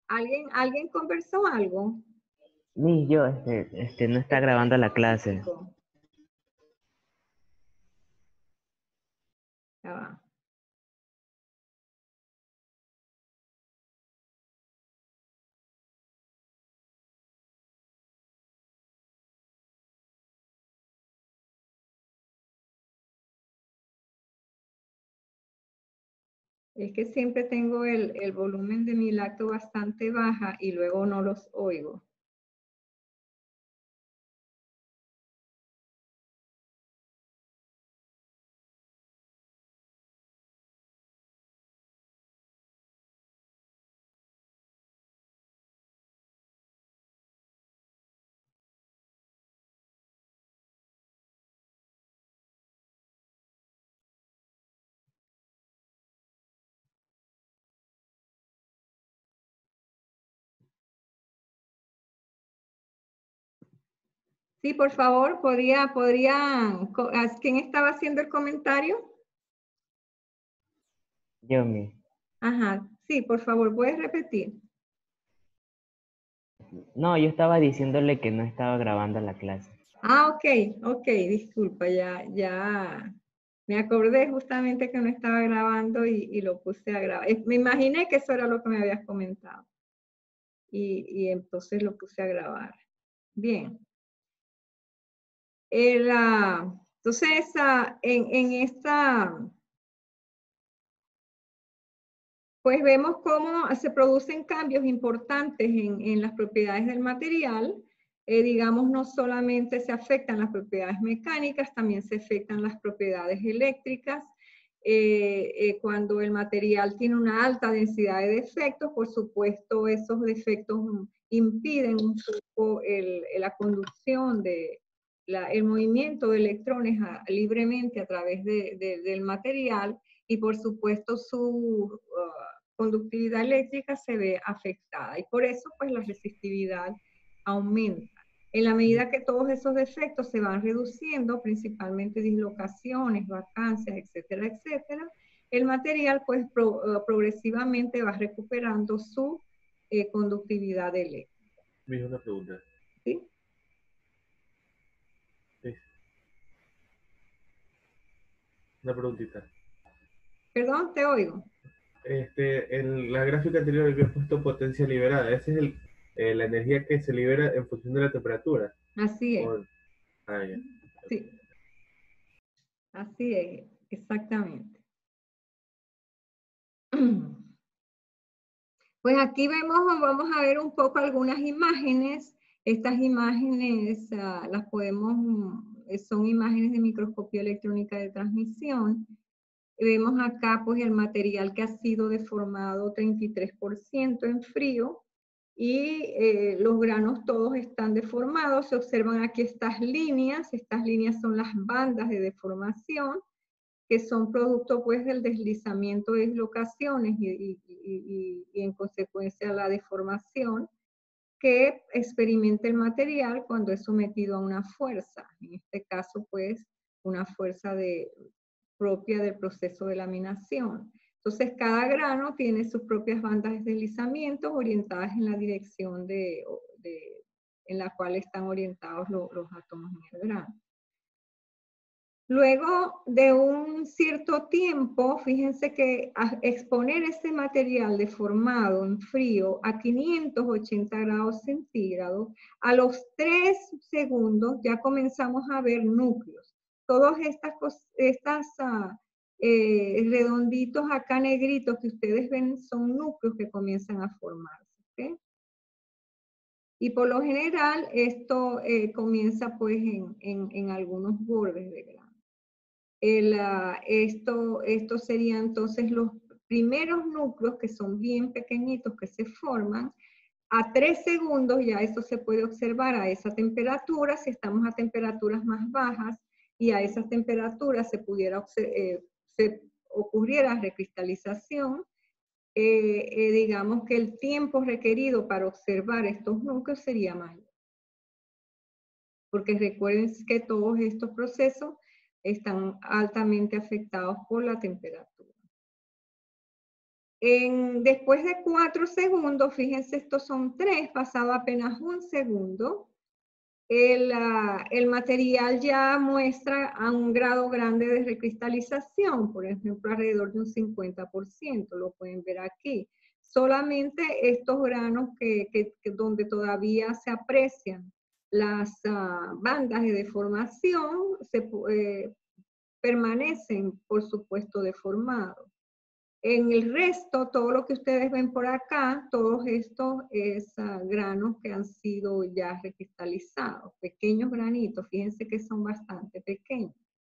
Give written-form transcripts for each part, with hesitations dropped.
¿Alguien conversó algo? Ni yo, no está grabando la Un clase. momentico. Ya va. Es que siempre tengo el volumen de mi lacto bastante baja y luego no los oigo. Sí, por favor, ¿quién estaba haciendo el comentario? Yo mi. Ajá, sí, por favor, ¿puedes repetir? No, yo estaba diciéndole que no estaba grabando la clase. Ah, ok, disculpa, ya me acordé justamente que no estaba grabando y lo puse a grabar. Me imaginé que eso era lo que me habías comentado y entonces lo puse a grabar. Bien. Entonces, en esta, pues vemos cómo se producen cambios importantes en las propiedades del material. Digamos, no solamente se afectan las propiedades mecánicas, también se afectan las propiedades eléctricas. Cuando el material tiene una alta densidad de defectos, por supuesto, esos defectos impiden un poco la conducción el movimiento de electrones libremente a través del material y por supuesto su conductividad eléctrica se ve afectada y por eso pues la resistividad aumenta. En la medida que todos esos defectos se van reduciendo, principalmente dislocaciones, vacancias, etcétera, etcétera, el material pues progresivamente va recuperando su conductividad eléctrica. Me una pregunta. ¿Sí? Sí, una preguntita. Perdón, te oigo. En la gráfica anterior había puesto potencia liberada. Esa es la energía que se libera en función de la temperatura. Así es. O- ya. Sí, así es, exactamente. Pues aquí vamos a ver un poco algunas imágenes. Estas imágenes las podemos, son imágenes de microscopía electrónica de transmisión. Vemos acá pues el material que ha sido deformado 33% en frío y los granos todos están deformados. Se observan aquí estas líneas son las bandas de deformación que son producto pues del deslizamiento de dislocaciones y en consecuencia la deformación que experimenta el material cuando es sometido a una fuerza. En este caso pues una fuerza propia del proceso de laminación. Entonces cada grano tiene sus propias bandas de deslizamiento orientadas en la dirección en la cual están orientados los átomos en el grano. Luego de un cierto tiempo, fíjense que exponer ese material deformado en frío a 580 grados centígrados, a los 3 segundos ya comenzamos a ver núcleos. Todos estas redonditos acá negritos que ustedes ven son núcleos que comienzan a formarse. ¿Okay? Y por lo general esto comienza pues en algunos bordes de grano. Esto serían entonces los primeros núcleos que son bien pequeñitos que se forman. A 3 segundos ya eso se puede observar a esa temperatura. Si estamos a temperaturas más bajas y a esas temperaturas se ocurriera recristalización, digamos que el tiempo requerido para observar estos núcleos sería mayor. Porque recuerden que todos estos procesos están altamente afectados por la temperatura. Después de 4 segundos, fíjense, estos son 3, pasado apenas 1 segundo, el material ya muestra a un grado grande de recristalización, por ejemplo, alrededor de un 50%, lo pueden ver aquí. Solamente estos granos donde todavía se aprecian las bandas de deformación permanecen, por supuesto, deformados. En el resto, todo lo que ustedes ven por acá, todos estos granos que han sido ya recristalizados, pequeños granitos, fíjense que son bastante pequeños.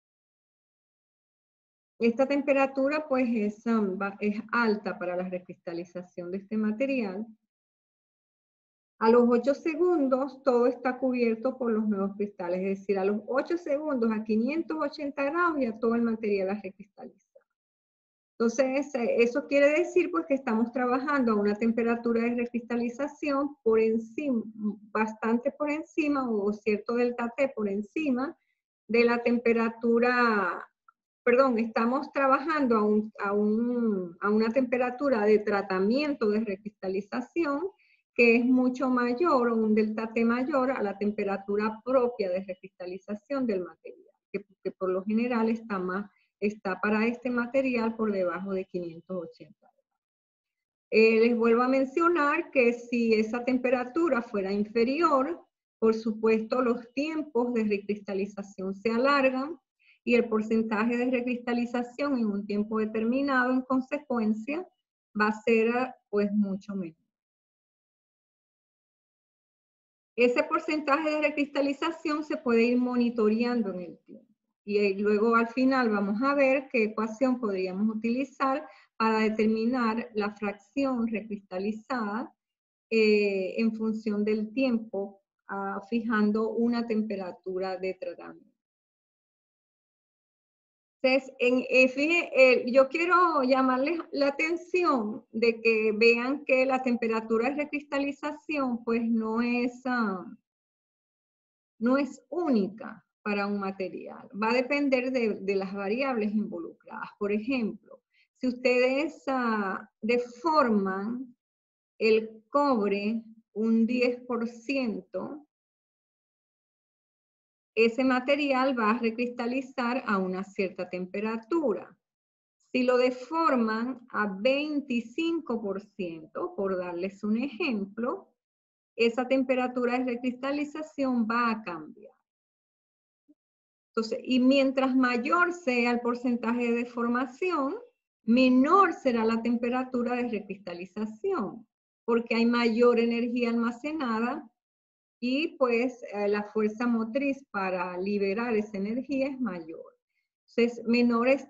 Esta temperatura pues es alta para la recristalización de este material. A los 8 segundos todo está cubierto por los nuevos cristales, es decir, a los 8 segundos a 580 grados ya todo el material ha recristalizado. Entonces, eso quiere decir pues que estamos trabajando a una temperatura de recristalización por encima, bastante por encima, o cierto delta T por encima de la temperatura, perdón, estamos trabajando a una temperatura de tratamiento de recristalización que es mucho mayor, o un delta T mayor a la temperatura propia de recristalización del material, que por lo general está para este material por debajo de 580 grados. Les vuelvo a mencionar que si esa temperatura fuera inferior, por supuesto los tiempos de recristalización se alargan y el porcentaje de recristalización en un tiempo determinado, en consecuencia, va a ser pues mucho menor. Ese porcentaje de recristalización se puede ir monitoreando en el tiempo. Y luego al final vamos a ver qué ecuación podríamos utilizar para determinar la fracción recristalizada en función del tiempo, fijando una temperatura de tratamiento. Entonces, yo quiero llamarles la atención de que vean que la temperatura de recristalización pues no es única para un material. Va a depender de las variables involucradas. Por ejemplo, si ustedes deforman el cobre un 10%, ese material va a recristalizar a una cierta temperatura. Si lo deforman a 25%, por darles un ejemplo, esa temperatura de recristalización va a cambiar. Entonces, y mientras mayor sea el porcentaje de deformación, menor será la temperatura de recristalización, porque hay mayor energía almacenada y pues la fuerza motriz para liberar esa energía es mayor. Entonces, menores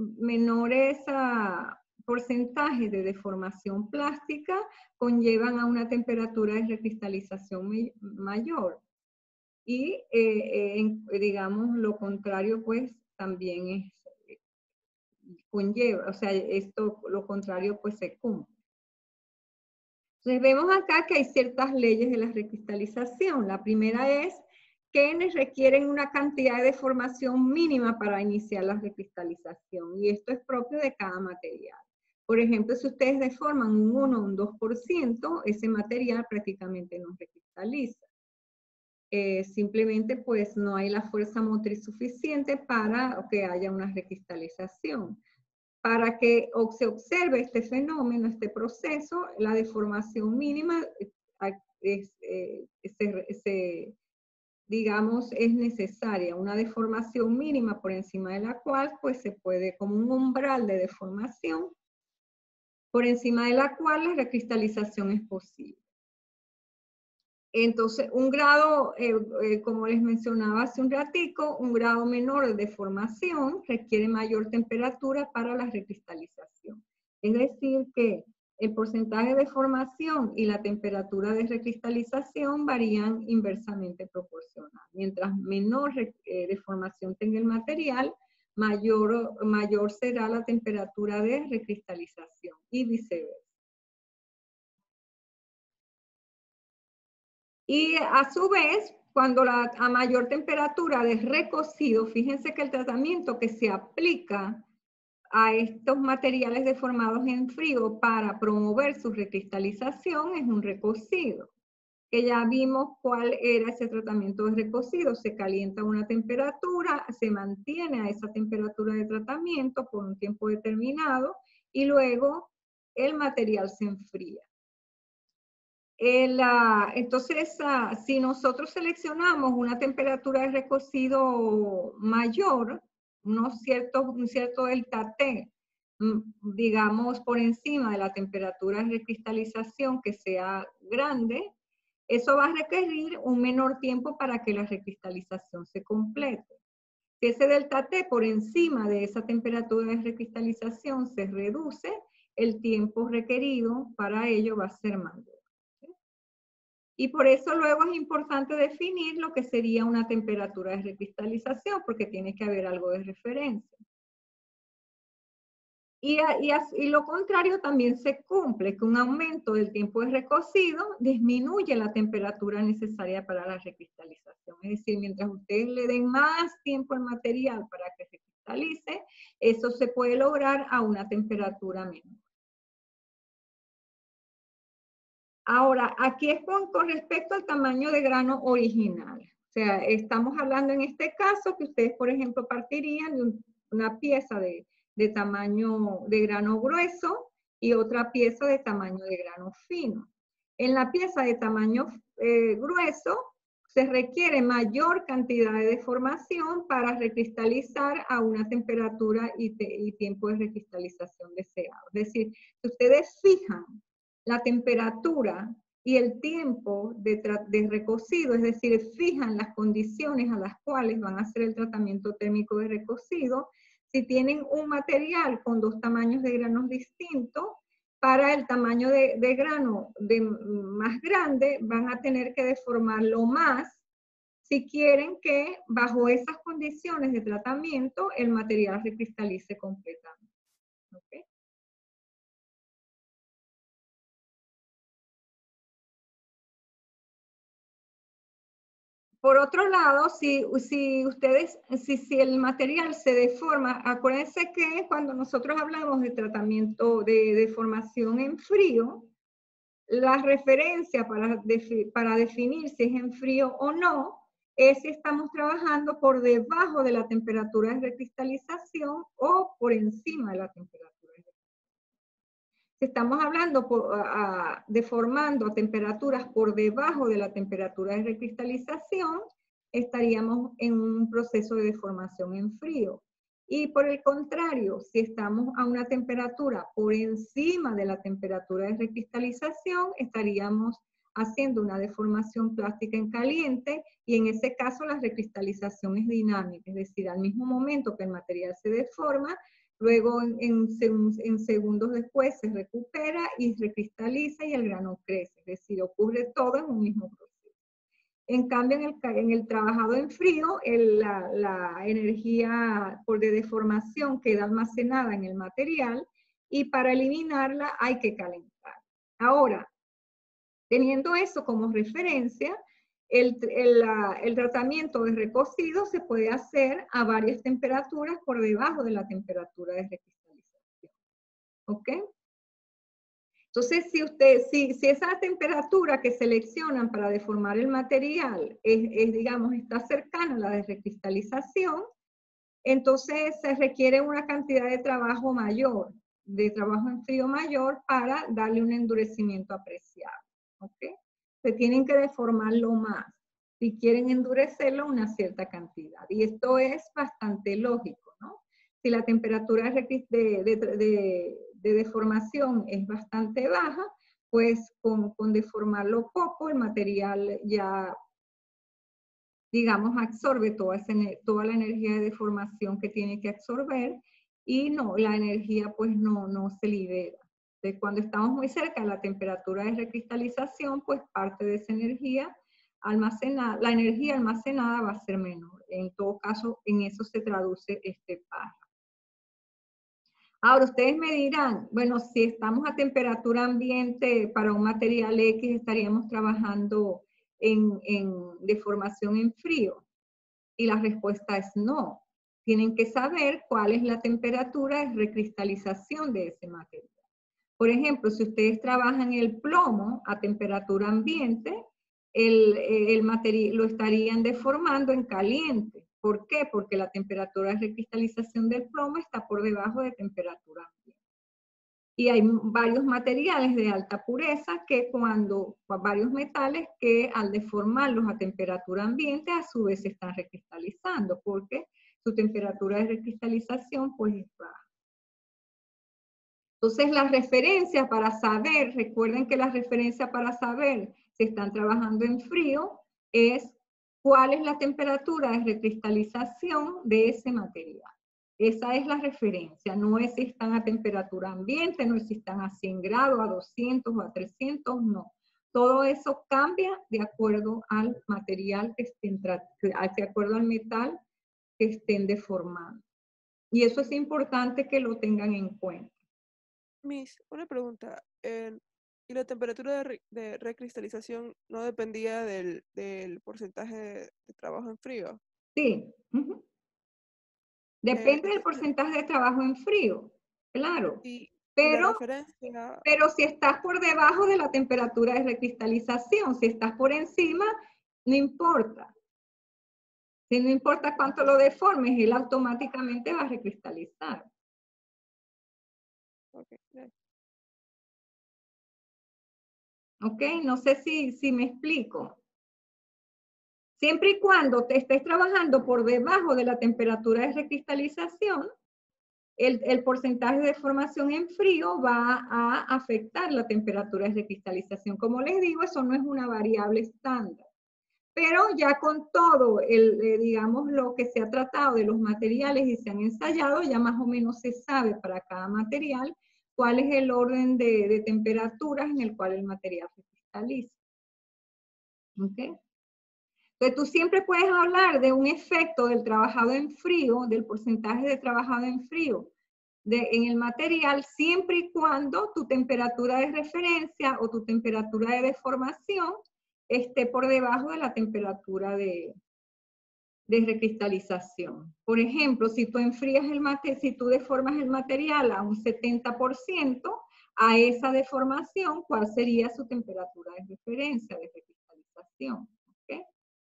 porcentajes de deformación plástica conllevan a una temperatura de recristalización mayor. Y digamos, lo contrario, pues, también conlleva, o sea, lo contrario, pues, se cumple. Entonces, vemos acá que hay ciertas leyes de la recristalización. La primera es que requieren una cantidad de deformación mínima para iniciar la recristalización, y esto es propio de cada material. Por ejemplo, si ustedes deforman un 1 o un 2%, ese material prácticamente no recristaliza. Simplemente pues no hay la fuerza motriz suficiente para que haya una recristalización. Para que se observe este fenómeno, este proceso, la deformación mínima digamos, es necesaria. Una deformación mínima por encima de la cual pues se puede, como un umbral de deformación, por encima de la cual la recristalización es posible. Entonces, un grado, como les mencionaba hace un ratico, un grado menor de deformación requiere mayor temperatura para la recristalización. Es decir, que el porcentaje de deformación y la temperatura de recristalización varían inversamente proporcional. Mientras menor deformación tenga el material, mayor será la temperatura de recristalización y viceversa. Y a su vez, cuando a mayor temperatura de recocido, fíjense que el tratamiento que se aplica a estos materiales deformados en frío para promover su recristalización es un recocido, que ya vimos cuál era ese tratamiento de recocido. Se calienta a una temperatura, se mantiene a esa temperatura de tratamiento por un tiempo determinado y luego el material se enfría. Entonces, si nosotros seleccionamos una temperatura de recocido mayor, un cierto delta T, digamos por encima de la temperatura de recristalización que sea grande, eso va a requerir un menor tiempo para que la recristalización se complete. Si ese delta T por encima de esa temperatura de recristalización se reduce, el tiempo requerido para ello va a ser mayor. Y por eso luego es importante definir lo que sería una temperatura de recristalización, porque tiene que haber algo de referencia. Y lo contrario también se cumple, que un aumento del tiempo de recocido disminuye la temperatura necesaria para la recristalización. Es decir, mientras ustedes le den más tiempo al material para que se cristalice, eso se puede lograr a una temperatura menor. Ahora, aquí es con respecto al tamaño de grano original. O sea, estamos hablando en este caso que ustedes, por ejemplo, partirían de una pieza de tamaño de grano grueso y otra pieza de tamaño de grano fino. En la pieza de tamaño grueso se requiere mayor cantidad de deformación para recristalizar a una temperatura y tiempo de recristalización deseado. Es decir, si ustedes fijan la temperatura y el tiempo de recocido, es decir, fijan las condiciones a las cuales van a hacer el tratamiento térmico de recocido. Si tienen un material con dos tamaños de granos distintos, para el tamaño de grano más grande, van a tener que deformarlo más si quieren que bajo esas condiciones de tratamiento el material recristalice completamente. ¿Okay? Por otro lado, si el material se deforma, acuérdense que cuando nosotros hablamos de tratamiento de deformación en frío, la referencia para definir si es en frío o no es si estamos trabajando por debajo de la temperatura de recristalización o por encima de la temperatura de recristalización. Si estamos hablando deformando a temperaturas por debajo de la temperatura de recristalización, estaríamos en un proceso de deformación en frío. Y por el contrario, si estamos a una temperatura por encima de la temperatura de recristalización, estaríamos haciendo una deformación plástica en caliente y en ese caso la recristalización es dinámica, es decir, al mismo momento que el material se deforma, luego en segundos después se recupera y recristaliza y el grano crece, es decir, ocurre todo en un mismo proceso. En cambio, en el trabajado en frío, la energía de deformación queda almacenada en el material y para eliminarla hay que calentar. Ahora, teniendo eso como referencia, el tratamiento de recocido se puede hacer a varias temperaturas por debajo de la temperatura de recristalización. ¿Ok? Entonces, si esa temperatura que seleccionan para deformar el material digamos, está cercana a la de recristalización, entonces se requiere una cantidad de trabajo mayor, de trabajo en frío mayor para darle un endurecimiento apreciado. ¿Ok? Se tienen que deformarlo más si quieren endurecerlo una cierta cantidad. Y esto es bastante lógico, ¿no? Si la temperatura de deformación es bastante baja, pues con deformarlo poco, el material ya, digamos, absorbe toda la energía de deformación que tiene que absorber y no, la energía pues no se libera. Entonces, cuando estamos muy cerca de la temperatura de recristalización, pues parte de esa energía almacenada, la energía almacenada va a ser menor. En todo caso, en eso se traduce este paso. Ahora, ustedes me dirán, bueno, si estamos a temperatura ambiente para un material X, estaríamos trabajando en deformación en frío. Y la respuesta es no. tienen que saber cuál es la temperatura de recristalización de ese material. Por ejemplo, si ustedes trabajan el plomo a temperatura ambiente, el material lo estarían deformando en caliente. ¿Por qué? Porque la temperatura de recristalización del plomo está por debajo de temperatura ambiente. Y hay varios materiales de alta pureza varios metales que al deformarlos a temperatura ambiente a su vez se están recristalizando porque su temperatura de recristalización pues es baja. Entonces las referencias para saber, recuerden que las referencias para saber si están trabajando en frío es cuál es la temperatura de recristalización de ese material. Esa es la referencia, no es si están a temperatura ambiente, no es si están a 100 grados, a 200 o a 300, no. Todo eso cambia de acuerdo al material que estén, de acuerdo al metal que estén deformando. Y eso es importante que lo tengan en cuenta. Miss, una pregunta. ¿Y la temperatura de recristalización no dependía del porcentaje de trabajo en frío? Sí. Depende del Entonces, porcentaje de trabajo en frío, claro. y la Pero referencia, si estás por debajo de la temperatura de recristalización, si estás por encima, no importa. Si no importa cuánto lo deformes, él automáticamente va a recristalizar. okay, ¿Ok? No sé si me explico. Siempre y cuando te estés trabajando por debajo de la temperatura de recristalización, el porcentaje de deformación en frío va a afectar la temperatura de recristalización. Como les digo, eso no es una variable estándar. Pero ya con todo, digamos, lo que se ha tratado de los materiales y se han ensayado, ya más o menos se sabe para cada material cuál es el orden de temperaturas en el cual el material se cristaliza. ¿Ok? Entonces tú siempre puedes hablar de un efecto del trabajado en frío, del porcentaje de trabajado en frío en el material, siempre y cuando tu temperatura de referencia o tu temperatura de deformación esté por debajo de la temperatura de recristalización. Por ejemplo, si tú enfrías si tú deformas el material a un 70%, a esa deformación, ¿cuál sería su temperatura de referencia de recristalización? ¿Okay?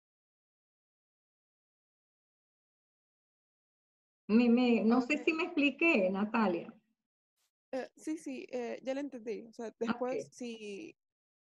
No sé si me expliqué, Natalia. sí, ya lo entendí. O sea, después, Okay. si...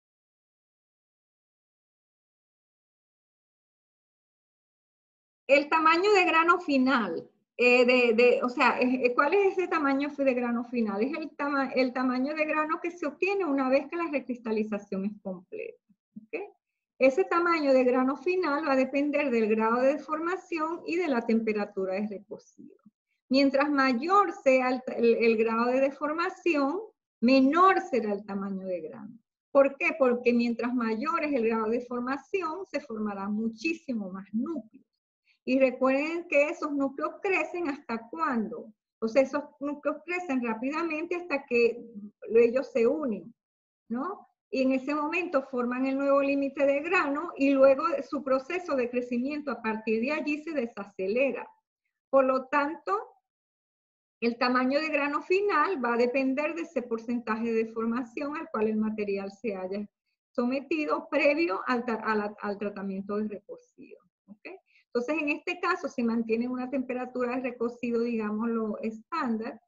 El tamaño de grano final, o sea, ¿cuál es ese tamaño de grano final? Es el tamaño de grano que se obtiene una vez que la recristalización es completa. ¿Okay? Ese tamaño de grano final va a depender del grado de deformación y de la temperatura de recocido. Mientras mayor sea el grado de deformación, menor será el tamaño de grano. ¿Por qué? Porque mientras mayor es el grado de deformación, se formarán muchísimo más núcleos. Y recuerden que esos núcleos crecen hasta cuándo. O sea, esos núcleos crecen rápidamente hasta que ellos se unen, ¿no? Y en ese momento forman el nuevo límite de grano y luego su proceso de crecimiento a partir de allí se desacelera. Por lo tanto, el tamaño de grano final va a depender de ese porcentaje de deformación al cual el material se haya sometido previo al tratamiento de recocido. ¿Okay? Entonces, en este caso, si mantienen una temperatura de recocido, digámoslo, estándar,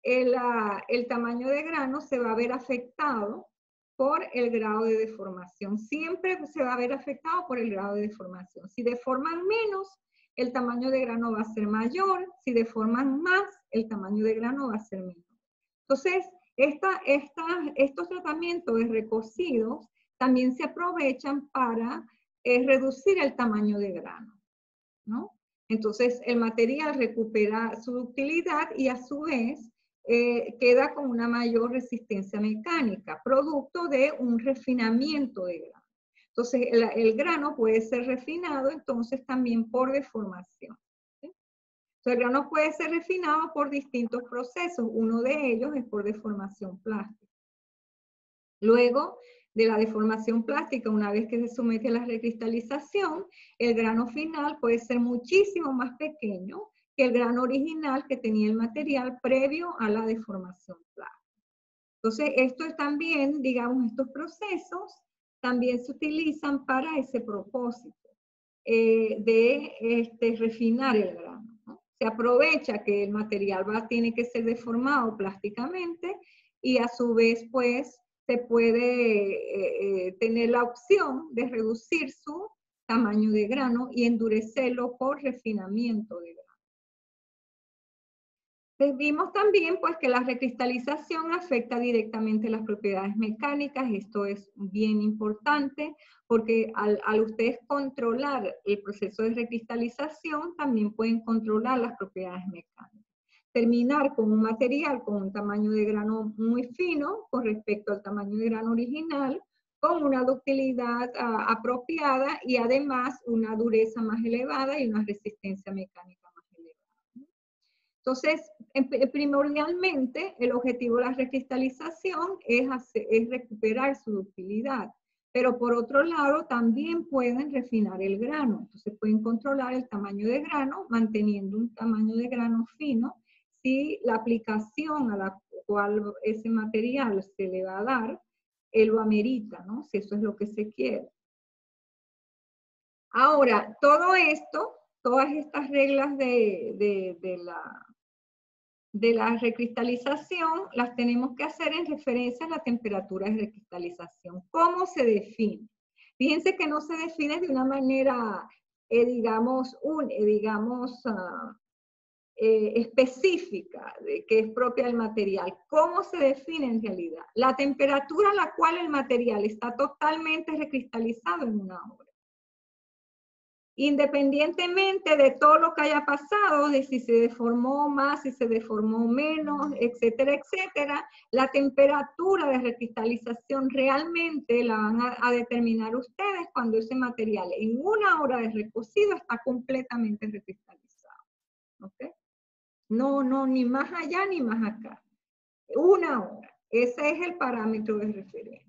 el tamaño de grano se va a ver afectado por el grado de deformación. Siempre se va a ver afectado por el grado de deformación. Si deforman menos, el tamaño de grano va a ser mayor. Si deforman más, el tamaño de grano va a ser menor. Entonces, estos tratamientos de recocidos también se aprovechan para reducir el tamaño de grano, ¿no? Entonces, el material recupera su ductilidad y a su vez queda con una mayor resistencia mecánica, producto de un refinamiento de grano. Entonces, el grano puede ser refinado entonces también por deformación. ¿Sí? Entonces, el grano puede ser refinado por distintos procesos. Uno de ellos es por deformación plástica. Luego de la deformación plástica, una vez que se somete a la recristalización, el grano final puede ser muchísimo más pequeño que el grano original que tenía el material previo a la deformación plástica. Entonces, esto es también, digamos, estos procesos también se utilizan para ese propósito de refinar el grano, ¿no? Se aprovecha que el material tiene que ser deformado plásticamente y a su vez, pues, se puede tener la opción de reducir su tamaño de grano y endurecerlo por refinamiento de grano. Vimos también pues, que la recristalización afecta directamente las propiedades mecánicas. Esto es bien importante porque al ustedes controlar el proceso de recristalización, también pueden controlar las propiedades mecánicas. Terminar con un material con un tamaño de grano muy fino con respecto al tamaño de grano original, con una ductilidad apropiada y además una dureza más elevada y una resistencia mecánica más elevada. Entonces, primordialmente, el objetivo de la recristalización es recuperar su ductilidad, pero por otro lado, también pueden refinar el grano. Entonces, pueden controlar el tamaño de grano, manteniendo un tamaño de grano fino, si la aplicación a la cual ese material se le va a dar, él lo amerita, ¿no? Si eso es lo que se quiere. Ahora, todo esto, todas estas reglas de la recristalización, las tenemos que hacer en referencia a la temperatura de recristalización. ¿Cómo se define? Fíjense que no se define de una manera, específica, que es propia del material. ¿Cómo se define en realidad? La temperatura a la cual el material está totalmente recristalizado en una hora. Independientemente de todo lo que haya pasado, de si se deformó más, si se deformó menos, etcétera, etcétera, la temperatura de recristalización realmente la van a determinar ustedes cuando ese material en una hora de recocido está completamente recristalizado. ¿Ok? No, ni más allá ni más acá. Una hora. Ese es el parámetro de referencia.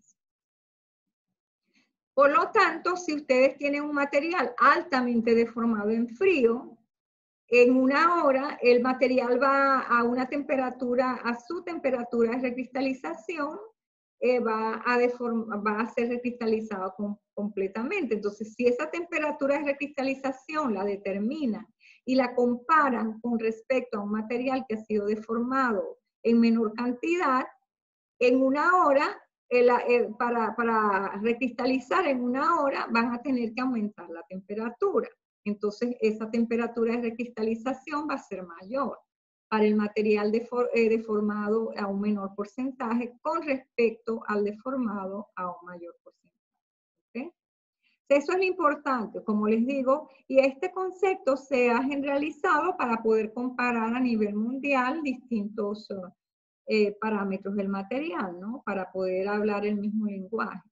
Por lo tanto, si ustedes tienen un material altamente deformado en frío, en una hora el material va a una temperatura, a su temperatura de recristalización, va a ser recristalizado completamente. Entonces, si esa temperatura de recristalización la determinan y la comparan con respecto a un material que ha sido deformado en menor cantidad, en una hora, para recristalizar en una hora, van a tener que aumentar la temperatura. Entonces, esa temperatura de recristalización va a ser mayor para el material deformado a un menor porcentaje con respecto al deformado a un mayor porcentaje. ¿Okay? Eso es lo importante, como les digo, y este concepto se ha generalizado para poder comparar a nivel mundial distintos parámetros del material, ¿no? Para poder hablar el mismo lenguaje.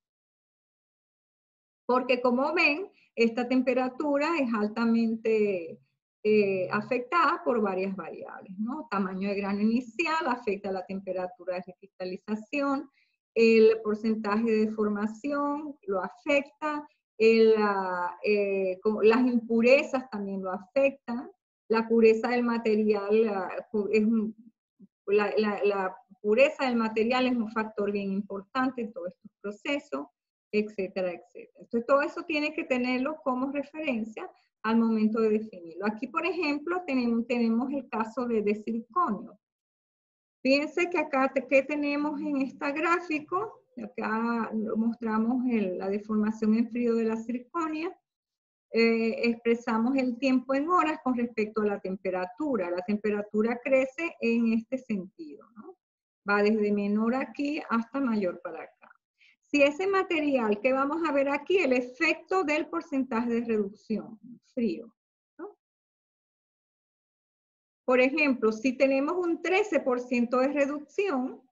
Porque como ven, esta temperatura es altamente afectada por varias variables, ¿no? Tamaño de grano inicial afecta la temperatura de recristalización, el porcentaje de deformación lo afecta, las impurezas también lo afectan, la pureza del material la pureza del material es un factor bien importante en todos estos procesos, etcétera, etcétera. Entonces, todo eso tiene que tenerlo como referencia al momento de definirlo. Aquí, por ejemplo, tenemos el caso de circonio. Fíjense que acá, ¿qué tenemos en este gráfico? Acá mostramos la deformación en frío de la circonia. Expresamos el tiempo en horas con respecto a la temperatura. La temperatura crece en este sentido, ¿no? Va desde menor aquí hasta mayor para acá. Si ese material que vamos a ver aquí, el efecto del porcentaje de reducción, frío, ¿no? Por ejemplo, si tenemos un 13% de reducción,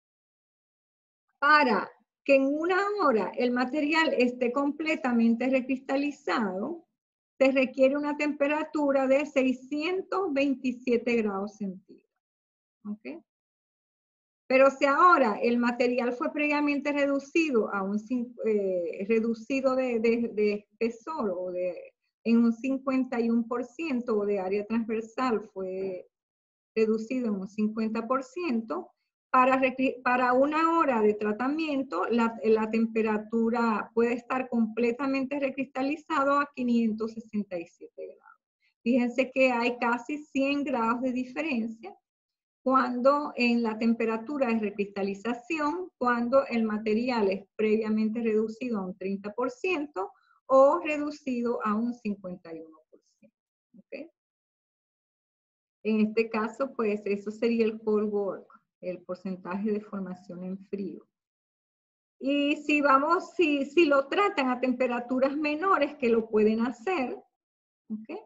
para que en una hora el material esté completamente recristalizado, se requiere una temperatura de 627 grados centígrados. ¿Okay? Pero si ahora el material fue previamente reducido a reducido de espesor o en un 51% de área transversal fue reducido en un 50%. Para una hora de tratamiento, la temperatura puede estar completamente recristalizado a 567 grados. Fíjense que hay casi 100 grados de diferencia cuando en la temperatura de recristalización, cuando el material es previamente reducido a un 30% o reducido a un 51%. ¿Okay? En este caso, pues eso sería el cold work, el porcentaje de formación en frío. Y si lo tratan a temperaturas menores, que lo pueden hacer, ¿okay?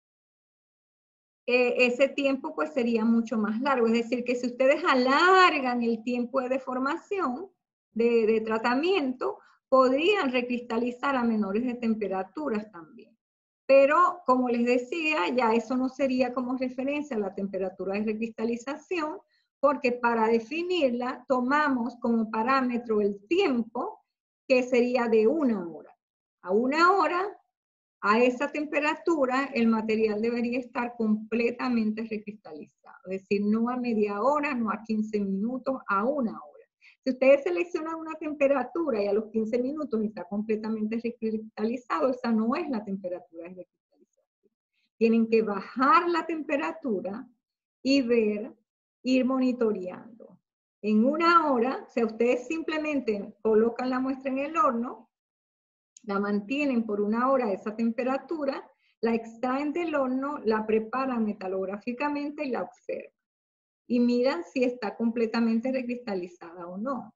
Ese tiempo pues sería mucho más largo. Es decir, que si ustedes alargan el tiempo de deformación, de tratamiento, podrían recristalizar a menores de temperaturas también. Pero, como les decía, ya eso no sería como referencia a la temperatura de recristalización, porque para definirla tomamos como parámetro el tiempo, que sería de 1 hora. A 1 hora, a esa temperatura, el material debería estar completamente recristalizado. Es decir, no a media hora, no a 15 minutos, a 1 hora. Si ustedes seleccionan una temperatura y a los 15 minutos está completamente recristalizado, esa no es la temperatura de recristalización. Tienen que bajar la temperatura y ir monitoreando. En 1 hora, si ustedes simplemente colocan la muestra en el horno, la mantienen por 1 hora a esa temperatura, la extraen del horno, la preparan metalográficamente y la observan. Y miran si está completamente recristalizada o no.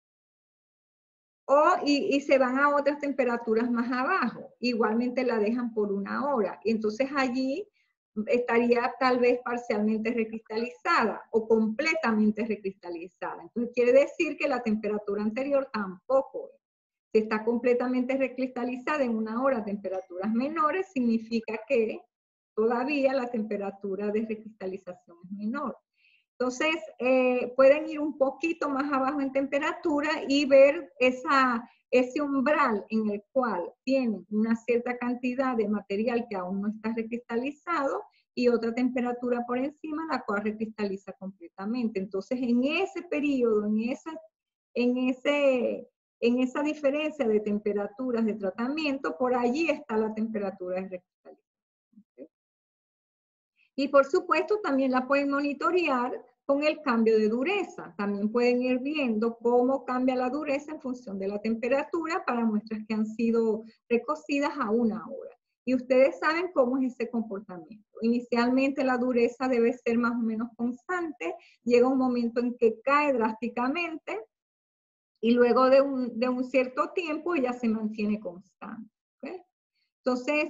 Y se van a otras temperaturas más abajo. Igualmente la dejan por 1 hora. Y entonces allí estaría tal vez parcialmente recristalizada o completamente recristalizada. Entonces quiere decir que la temperatura anterior tampoco es. Si está completamente recristalizada en 1 hora a temperaturas menores, significa que todavía la temperatura de recristalización es menor. Entonces, pueden ir un poquito más abajo en temperatura y ver ese umbral en el cual tienen una cierta cantidad de material que aún no está recristalizado y otra temperatura por encima, la cual recristaliza completamente. Entonces, en ese periodo, en esa diferencia de temperaturas de tratamiento, por allí está la temperatura de recristalización. ¿Okay? Y por supuesto también la pueden monitorear con el cambio de dureza. También pueden ir viendo cómo cambia la dureza en función de la temperatura para muestras que han sido recocidas a 1 hora. Y ustedes saben cómo es ese comportamiento. Inicialmente la dureza debe ser más o menos constante, llega un momento en que cae drásticamente y luego de un cierto tiempo ya se mantiene constante. ¿Okay? Entonces,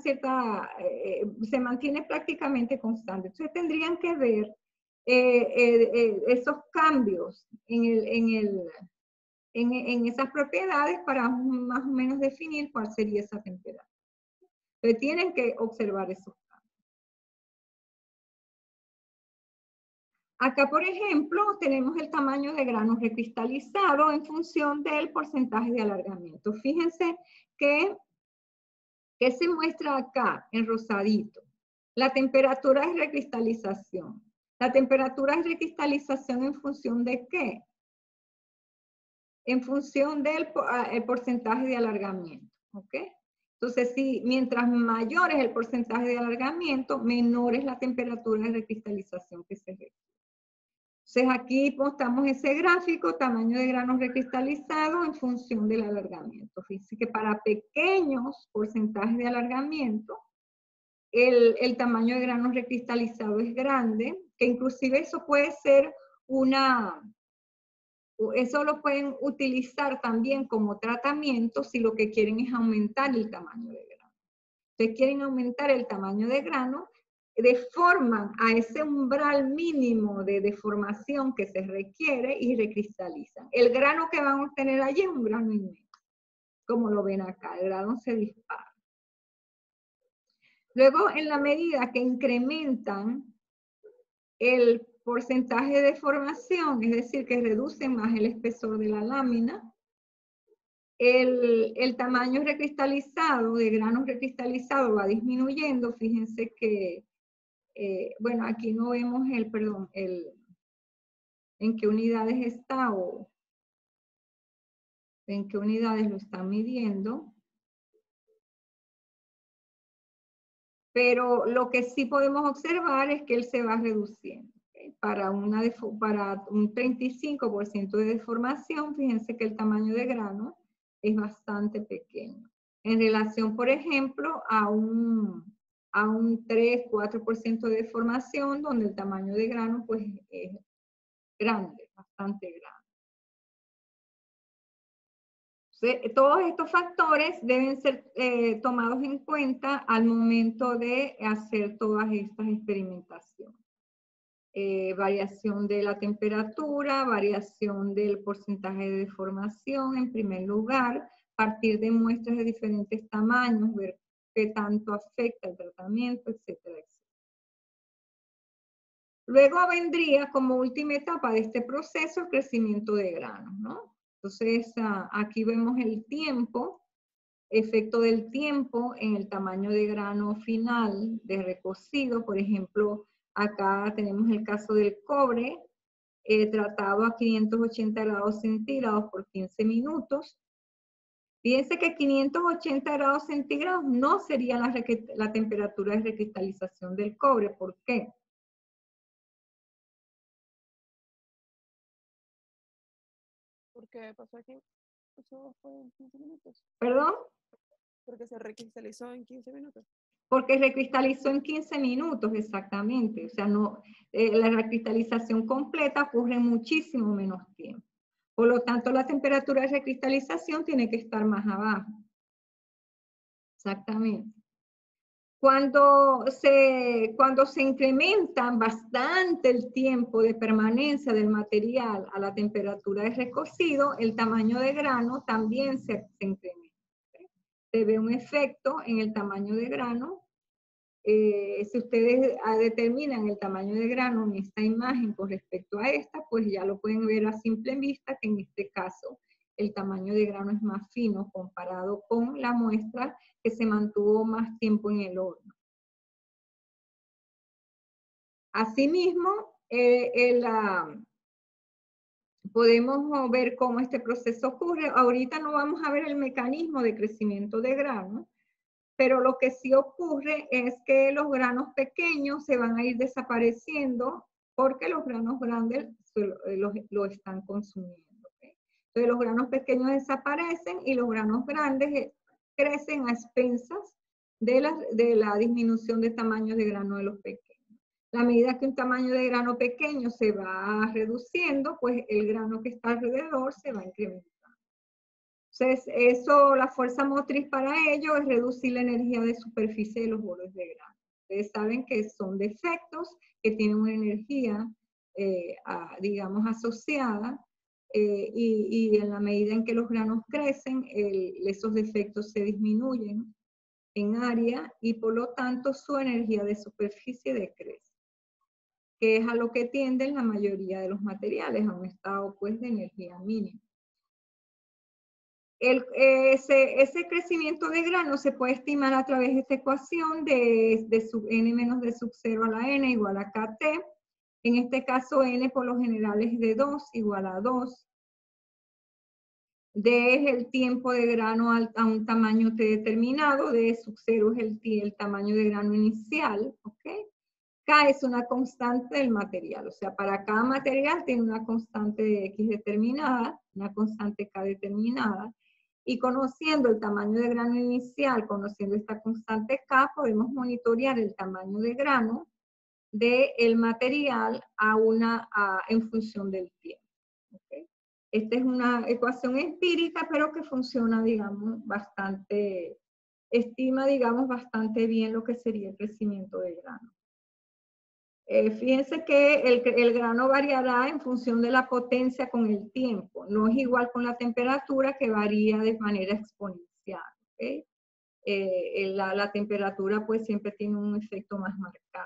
se mantiene prácticamente constante. Entonces, tendrían que ver esos cambios en esas propiedades para más o menos definir cuál sería esa temperatura. Entonces, tienen que observar esos cambios. Acá, por ejemplo, tenemos el tamaño de grano recristalizado en función del porcentaje de alargamiento. Fíjense que se muestra acá en rosadito. La temperatura de recristalización. La temperatura de recristalización en función de ¿qué? En función del porcentaje de alargamiento. ¿Ok? Entonces, mientras mayor es el porcentaje de alargamiento, menor es la temperatura de recristalización que se requiere. Entonces, aquí mostramos ese gráfico, tamaño de grano recristalizado en función del alargamiento. Fíjense que para pequeños porcentajes de alargamiento, el tamaño de grano recristalizado es grande, que inclusive eso puede ser eso lo pueden utilizar también como tratamiento si lo que quieren es aumentar el tamaño de grano. Entonces quieren aumentar el tamaño de grano, deforman a ese umbral mínimo de deformación que se requiere y recristalizan. El grano que van a obtener allí es un grano inmenso, como lo ven acá, el grano se dispara. Luego, en la medida que incrementan el porcentaje de deformación, es decir, que reducen más el espesor de la lámina, el tamaño recristalizado, de granos recristalizados va disminuyendo. Fíjense que, bueno, aquí no vemos en qué unidades está o en qué unidades lo están midiendo. Pero lo que sí podemos observar es que él se va reduciendo. ¿Okay? Para un 35% de deformación, fíjense que el tamaño de grano es bastante pequeño. En relación, por ejemplo, a un 3-4% de deformación, donde el tamaño de grano pues, es grande, bastante grande. Todos estos factores deben ser tomados en cuenta al momento de hacer todas estas experimentaciones. Variación de la temperatura, variación del porcentaje de deformación en primer lugar, partir de muestras de diferentes tamaños, ver qué tanto afecta el tratamiento, etcétera, etcétera. Luego vendría como última etapa de este proceso el crecimiento de granos, ¿no? Entonces, aquí vemos el tiempo, efecto del tiempo en el tamaño de grano final de recocido. Por ejemplo, acá tenemos el caso del cobre, tratado a 580 grados centígrados por 15 minutos. Fíjense que 580 grados centígrados no sería la temperatura de recristalización del cobre. ¿Por qué? Porque pasó aquí, eso fue en 15 minutos. ¿Perdón? Porque se recristalizó en 15 minutos. Porque recristalizó en 15 minutos, exactamente. O sea, no, la recristalización completa ocurre en muchísimo menos tiempo. Por lo tanto, la temperatura de recristalización tiene que estar más abajo. Exactamente. Cuando se incrementa bastante el tiempo de permanencia del material a la temperatura de recocido, el tamaño de grano también se incrementa. Se ve un efecto en el tamaño de grano. Si ustedes determinan el tamaño de grano en esta imagen con respecto a esta, pues ya lo pueden ver a simple vista que en este caso el tamaño de grano es más fino comparado con la muestra que se mantuvo más tiempo en el horno. Asimismo, podemos ver cómo este proceso ocurre. Ahorita no vamos a ver el mecanismo de crecimiento de grano, pero lo que sí ocurre es que los granos pequeños se van a ir desapareciendo porque los granos grandes lo están consumiendo. ¿Okay? Entonces los granos pequeños desaparecen y los granos grandes crecen a expensas de la disminución de tamaño de grano de los pequeños. A medida que un tamaño de grano pequeño se va reduciendo, pues el grano que está alrededor se va incrementando. Entonces, la fuerza motriz para ello es reducir la energía de superficie de los bordes de grano. Ustedes saben que son defectos que tienen una energía, digamos, asociada, y en la medida en que los granos crecen, esos defectos se disminuyen en área y por lo tanto su energía de superficie decrece, que es a lo que tienden la mayoría de los materiales, a un estado pues de energía mínima. Ese crecimiento de grano se puede estimar a través de esta ecuación de sub n menos d sub 0 a la n igual a kt. En este caso n por lo general es de 2 igual a 2. D es el tiempo de grano a un tamaño t determinado. D sub 0 es el tamaño de grano inicial. ¿Okay? K es una constante del material. O sea, para cada material tiene una constante de X determinada, una constante K determinada. Y conociendo el tamaño de grano inicial, conociendo esta constante K, podemos monitorear el tamaño de grano del material en función del tiempo. ¿Okay? Esta es una ecuación empírica, pero que funciona, digamos, estima, digamos, bastante bien lo que sería el crecimiento de grano. Fíjense que el grano variará en función de la potencia con el tiempo. No es igual con la temperatura, que varía de manera exponencial. ¿Okay? La temperatura pues siempre tiene un efecto más marcado.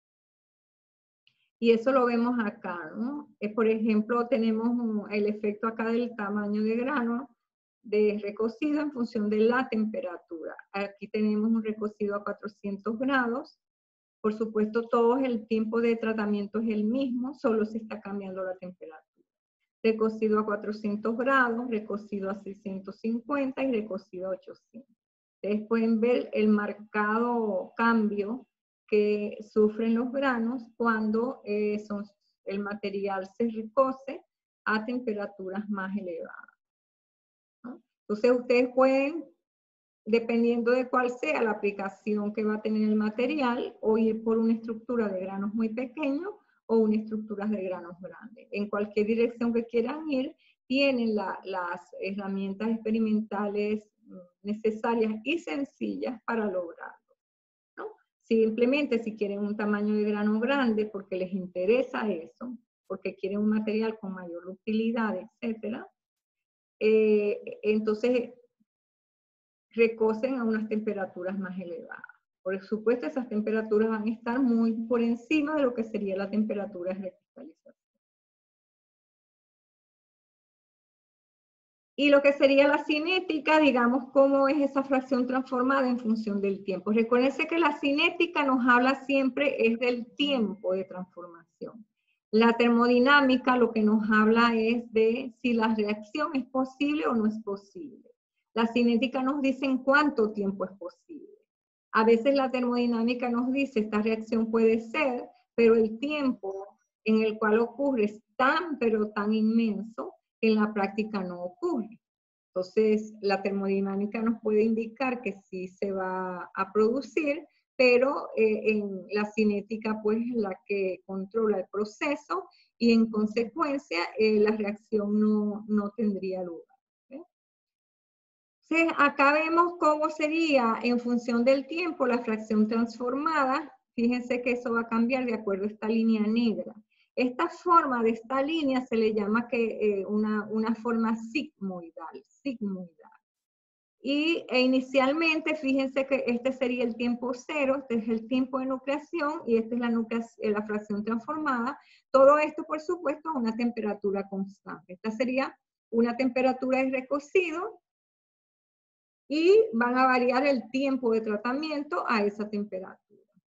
Y eso lo vemos acá, ¿no? Por ejemplo, tenemos el efecto acá del tamaño de grano de recocido en función de la temperatura. Aquí tenemos un recocido a 400 grados. Por supuesto, todo el tiempo de tratamiento es el mismo, solo se está cambiando la temperatura. Recocido a 400 grados, recocido a 650 y recocido a 800. Ustedes pueden ver el marcado cambio que sufren los granos cuando el material se recoce a temperaturas más elevadas, ¿no? Entonces ustedes pueden, dependiendo de cuál sea la aplicación que va a tener el material, o ir por una estructura de granos muy pequeños o una estructura de granos grandes. En cualquier dirección que quieran ir, tienen las herramientas experimentales necesarias y sencillas para lograrlo, ¿no? Simplemente si quieren un tamaño de grano grande porque les interesa eso, porque quieren un material con mayor utilidad, etc., entonces recocen a unas temperaturas más elevadas. Por supuesto, esas temperaturas van a estar muy por encima de lo que sería la temperatura de recristalización. Y lo que sería la cinética, digamos, cómo es esa fracción transformada en función del tiempo. Recuérdense que la cinética nos habla siempre es del tiempo de transformación. La termodinámica lo que nos habla es de si la reacción es posible o no es posible. La cinética nos dice en cuánto tiempo es posible. A veces la termodinámica nos dice esta reacción puede ser, pero el tiempo en el cual ocurre es tan, pero tan inmenso que en la práctica no ocurre. Entonces, la termodinámica nos puede indicar que sí se va a producir, pero en la cinética pues es la que controla el proceso y en consecuencia la reacción no tendría lugar. Entonces, acá vemos cómo sería en función del tiempo la fracción transformada. Fíjense que eso va a cambiar de acuerdo a esta línea negra. Esta forma de esta línea se le llama una forma sigmoidal. Y inicialmente, fíjense que este sería el tiempo cero, este es el tiempo de nucleación y esta es la fracción transformada. Todo esto, por supuesto, a una temperatura constante. Esta sería una temperatura de recocido y van a variar el tiempo de tratamiento a esa temperatura.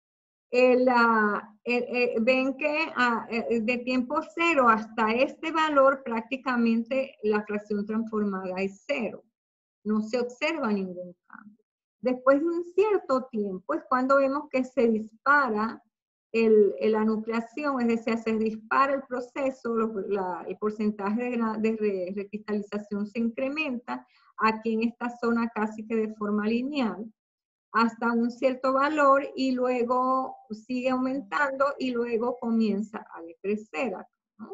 Ven que de tiempo cero hasta este valor prácticamente la fracción transformada es cero. No se observa ningún cambio. Después de un cierto tiempo es cuando vemos que se dispara la nucleación, es decir, se dispara el proceso, el porcentaje de recristalización se incrementa aquí en esta zona casi que de forma lineal, hasta un cierto valor y luego sigue aumentando y luego comienza a decrecer acá, ¿no?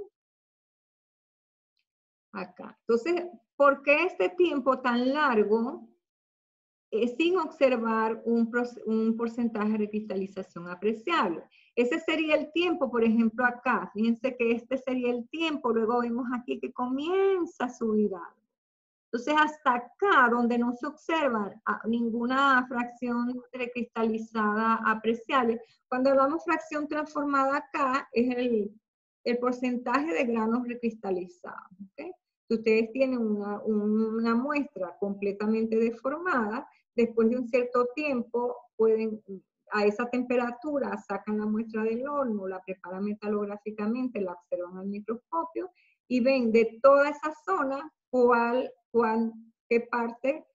Acá. Entonces, ¿por qué este tiempo tan largo sin observar un porcentaje de recristalización apreciable? Ese sería el tiempo, por ejemplo, acá. Fíjense que este sería el tiempo, luego vemos aquí que comienza a subir algo. Entonces, hasta acá, donde no se observa ninguna fracción recristalizada apreciable, cuando hablamos fracción transformada acá, es el porcentaje de granos recristalizados. ¿Okay? Si ustedes tienen una muestra completamente deformada, después de un cierto tiempo, a esa temperatura, sacan la muestra del horno, la preparan metalográficamente, la observan al microscopio y ven de toda esa zona qué parte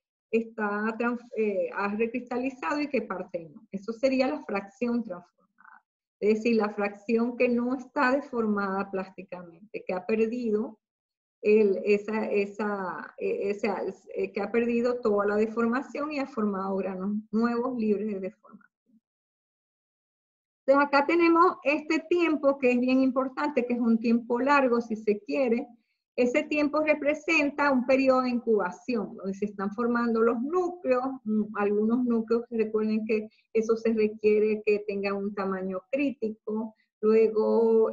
ha recristalizado y qué parte no. Eso sería la fracción transformada. Es decir, la fracción que no está deformada plásticamente, que ha perdido que ha perdido toda la deformación y ha formado granos nuevos libres de deformación. Entonces acá tenemos este tiempo que es bien importante, que es un tiempo largo si se quiere. Ese tiempo representa un periodo de incubación, donde se están formando los núcleos. Algunos núcleos, recuerden que eso se requiere que tengan un tamaño crítico. Luego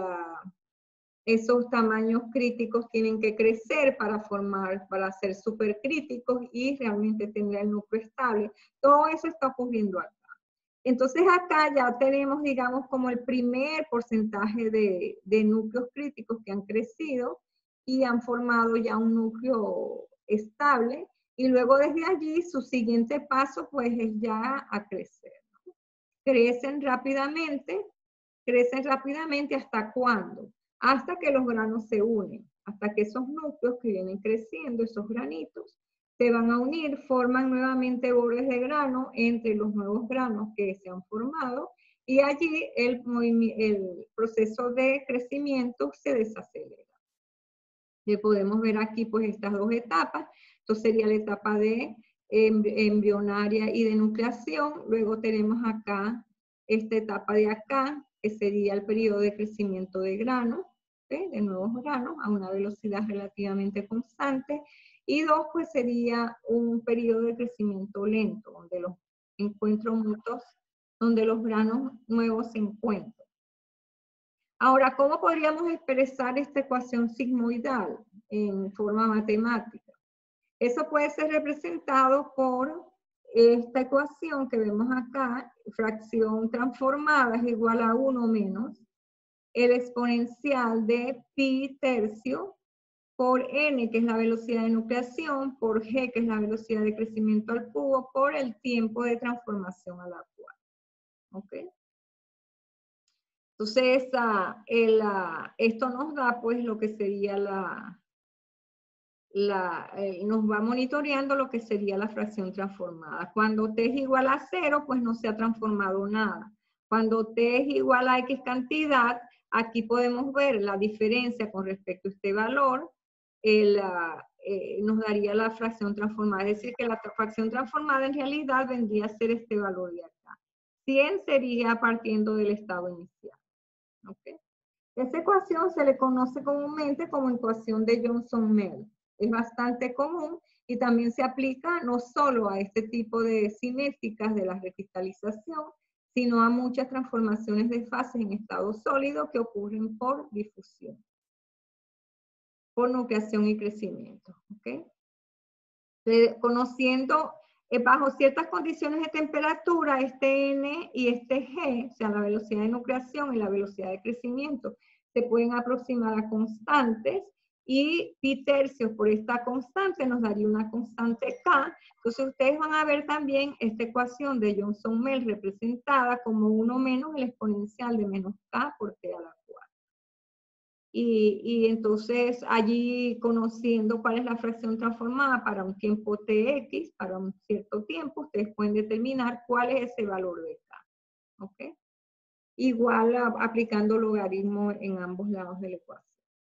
esos tamaños críticos tienen que crecer para ser supercríticos y realmente tener el núcleo estable. Todo eso está ocurriendo acá. Entonces acá ya tenemos, digamos, como el primer porcentaje de núcleos críticos que han crecido y han formado ya un núcleo estable, y luego desde allí su siguiente paso pues es ya a crecer, ¿no? Crecen rápidamente ¿hasta cuándo? Hasta que los granos se unen, hasta que esos núcleos que vienen creciendo, esos granitos, se van a unir, forman nuevamente bordes de grano entre los nuevos granos que se han formado, y allí el proceso de crecimiento se desacelera. Y podemos ver aquí pues estas dos etapas. Esto sería la etapa de embrionaria y de nucleación. Luego tenemos acá esta etapa de acá, que sería el periodo de crecimiento de grano, ¿sí? De nuevos granos a una velocidad relativamente constante. Y 2 pues sería un periodo de crecimiento lento, donde los encuentros mutuos, donde los granos nuevos se encuentran. Ahora, ¿cómo podríamos expresar esta ecuación sigmoidal en forma matemática? Eso puede ser representado por esta ecuación que vemos acá, fracción transformada es igual a 1 menos el exponencial de pi tercio por n, que es la velocidad de nucleación, por g, que es la velocidad de crecimiento al cubo, por el tiempo de transformación a la cual. ¿Ok? Entonces, esto nos da pues lo que sería nos va monitoreando lo que sería la fracción transformada. Cuando t es igual a 0, pues no se ha transformado nada. Cuando t es igual a x cantidad, aquí podemos ver la diferencia con respecto a este valor, nos daría la fracción transformada. Es decir, que la fracción transformada en realidad vendría a ser este valor de acá. 100 sería partiendo del estado inicial. ¿Okay? Esta ecuación se le conoce comúnmente como ecuación de Johnson-Mel. Es bastante común y también se aplica no solo a este tipo de cinéticas de la recristalización, sino a muchas transformaciones de fases en estado sólido que ocurren por difusión, por nucleación y crecimiento. ¿Okay? Conociendo bajo ciertas condiciones de temperatura, este N y este G, o sea, la velocidad de nucleación y la velocidad de crecimiento, se pueden aproximar a constantes, y pi tercios por esta constante nos daría una constante K. Entonces ustedes van a ver también esta ecuación de Johnson-Mel representada como 1 menos el exponencial de menos K por T a la cuarta. Y entonces allí, conociendo cuál es la fracción transformada para un tiempo tx, para un cierto tiempo, ustedes pueden determinar cuál es ese valor de K. ¿Ok? Igual aplicando logaritmo en ambos lados de la ecuación.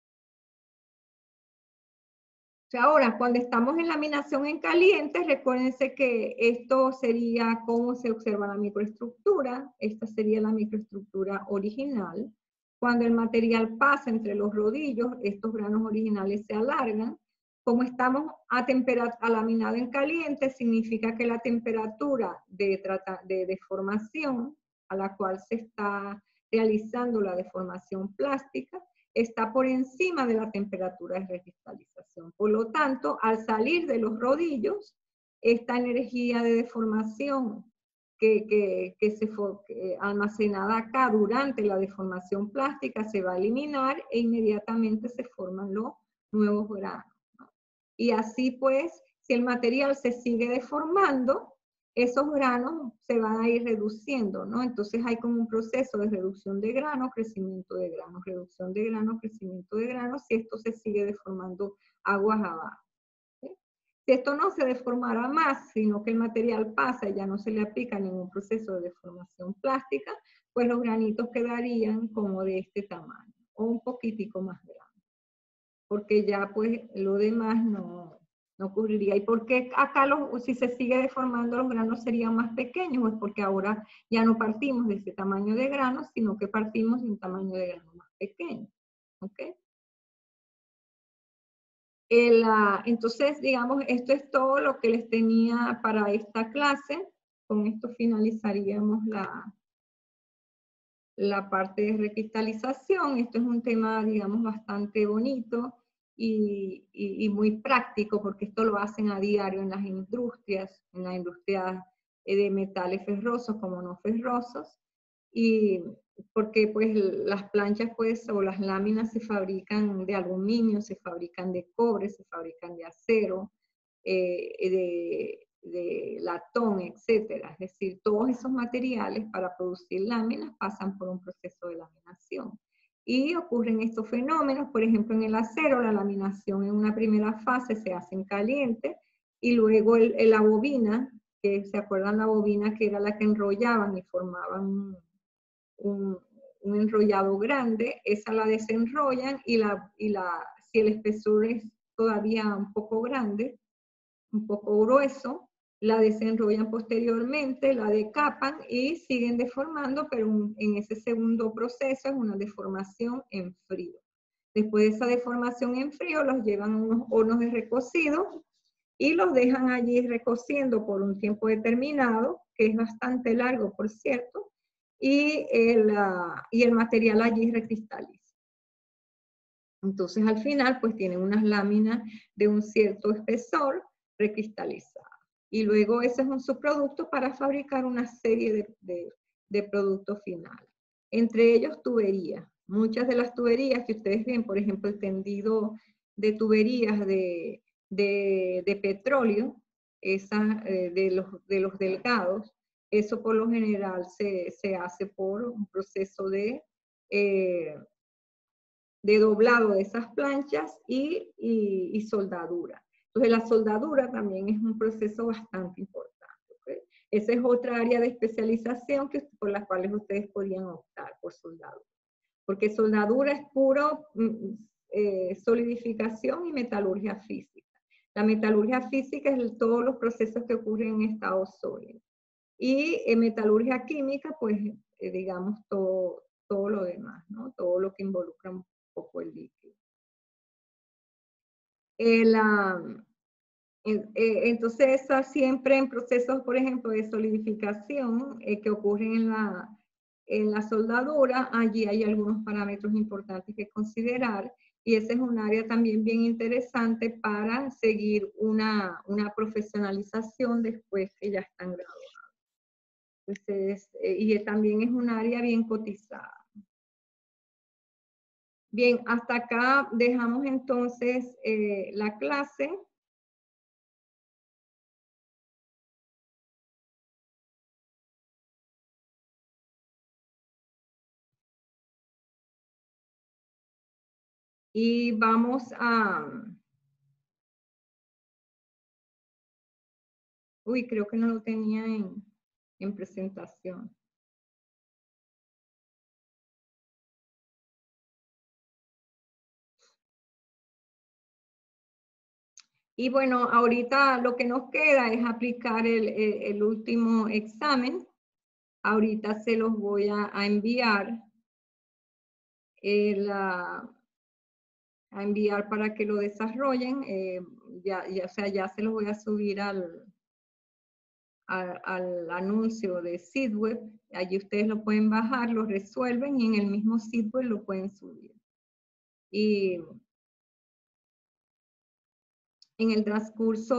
O sea, ahora, cuando estamos en laminación en caliente, recuérdense que esto sería cómo se observa la microestructura. Esta sería la microestructura original. Cuando el material pasa entre los rodillos, estos granos originales se alargan. Como estamos a laminado en caliente, significa que la temperatura de deformación a la cual se está realizando la deformación plástica está por encima de la temperatura de recristalización. Por lo tanto, al salir de los rodillos, esta energía de deformación que almacenada acá durante la deformación plástica se va a eliminar e inmediatamente se forman los nuevos granos, ¿no? Y así pues, si el material se sigue deformando, esos granos se van a ir reduciendo, ¿no? Entonces hay como un proceso de reducción de granos, crecimiento de granos, reducción de granos, crecimiento de granos, si esto se sigue deformando aguas abajo. Si esto no se deformara más, sino que el material pasa y ya no se le aplica ningún proceso de deformación plástica, pues los granitos quedarían como de este tamaño, o un poquitico más grande. Porque ya pues lo demás no ocurriría. ¿Y por qué acá si se sigue deformando los granos serían más pequeños? Pues porque ahora ya no partimos de ese tamaño de granos, sino que partimos de un tamaño de grano más pequeño. ¿Ok? Entonces, digamos, esto es todo lo que les tenía para esta clase. Con esto finalizaríamos la parte de recristalización. Esto es un tema, digamos, bastante bonito y muy práctico, porque esto lo hacen a diario en las industrias, de metales ferrosos como no ferrosos. Y porque pues las planchas pues o las láminas se fabrican de aluminio, se fabrican de cobre, se fabrican de acero, de latón, etcétera. Es decir, todos esos materiales para producir láminas pasan por un proceso de laminación. Y ocurren estos fenómenos, por ejemplo, en el acero, la laminación en una primera fase se hace en caliente, y luego la bobina, que se acuerdan la bobina que era la que enrollaban y formaban un enrollado grande, esa la desenrollan y si el espesor es todavía un poco grande, un poco grueso, la desenrollan posteriormente, la decapan y siguen deformando, pero en ese segundo proceso es una deformación en frío. Después de esa deformación en frío, los llevan a unos hornos de recocido y los dejan allí recociendo por un tiempo determinado, que es bastante largo, por cierto, y el material allí recristaliza. Entonces, al final, pues tienen unas láminas de un cierto espesor recristalizadas. Y luego ese es un subproducto para fabricar una serie de productos finales. Entre ellos, tuberías. Muchas de las tuberías que ustedes ven, por ejemplo, el tendido de tuberías de petróleo, esas, de los delgados, eso por lo general se hace por un proceso de doblado de esas planchas y soldadura. Entonces la soldadura también es un proceso bastante importante. ¿Okay? Esa es otra área de especialización por las cuales ustedes podrían optar por soldadura. Porque soldadura es puro solidificación y metalurgia física. La metalurgia física es todos los procesos que ocurren en estado sólido. Y en metalurgia química, pues, digamos, todo lo demás, ¿no? Todo lo que involucra un poco el líquido. Entonces, siempre en procesos, por ejemplo, de solidificación que ocurren en la soldadura, allí hay algunos parámetros importantes que considerar, y ese es un área también bien interesante para seguir una profesionalización después que ya están graduados. Entonces, y también es un área bien cotizada. Bien, hasta acá dejamos entonces la clase. Y vamos a... Uy, creo que no lo tenía en presentación. Y bueno, ahorita lo que nos queda es aplicar el último examen. Ahorita se los voy a enviar. A enviar para que lo desarrollen. O sea, ya se los voy a subir al anuncio de SiteWeb. Allí ustedes lo pueden bajar, lo resuelven y en el mismo SiteWeb lo pueden subir. Y en el transcurso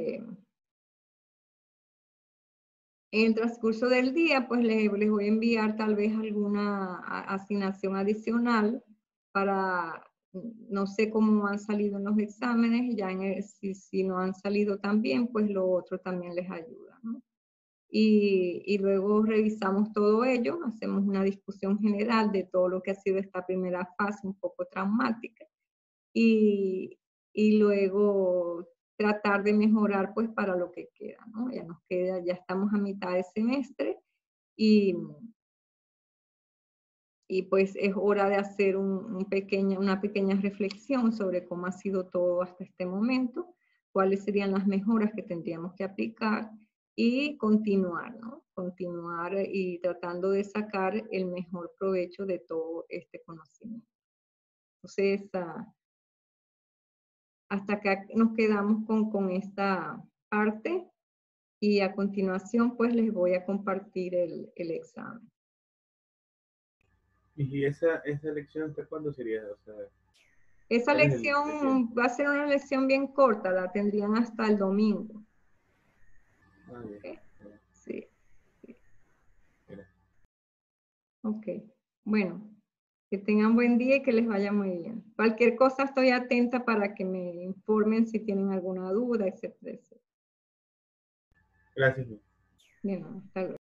del día, pues les voy a enviar tal vez alguna asignación adicional para, no sé cómo han salido en los exámenes, ya si no han salido tan bien, pues lo otro también les ayuda, ¿no? Y luego revisamos todo ello, hacemos una discusión general de todo lo que ha sido esta primera fase un poco traumática y luego tratar de mejorar pues para lo que queda, ¿no? Ya estamos a mitad de semestre y pues es hora de hacer una pequeña reflexión sobre cómo ha sido todo hasta este momento, cuáles serían las mejoras que tendríamos que aplicar y continuar, ¿no? Continuar y tratando de sacar el mejor provecho de todo este conocimiento. Entonces, hasta acá nos quedamos con esta parte y a continuación pues les voy a compartir el examen. ¿Y esa lección hasta cuándo sería? O sea, esa lección va a ser una lección bien corta, la tendrían hasta el domingo. ¿Okay? Sí. Ok, bueno, Que tengan buen día y que les vaya muy bien. Cualquier cosa estoy atenta para que me informen si tienen alguna duda, etcétera, etcétera. Gracias. Bien, hasta luego.